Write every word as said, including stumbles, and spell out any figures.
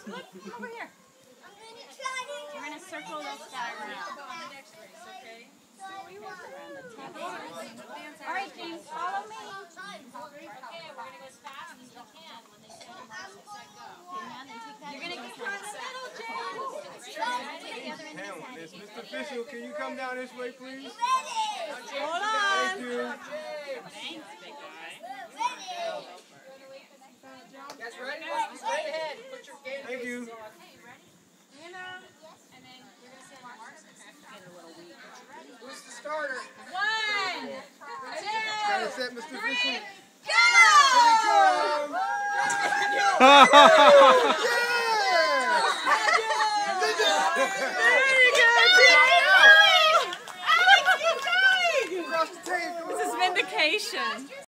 Look, come over here. You're going to circle this guy around. All right, James, follow me. Okay, we're going to go as fast as we can when they say the mark, set, go. You're going to get in the middle, James. Mister Official, can you come down this way, please? Hold on. Thank you. Thanks, big guy. Guys, ready? Straight ahead. Put your game Thank you. Okay, you ready? Hannah. And then you're going to say the marks. Who's the starter? One, Got it two, set, Mister Official. go! Here we come. There you go, James! Alex, keep going! Across the table. This is vindication.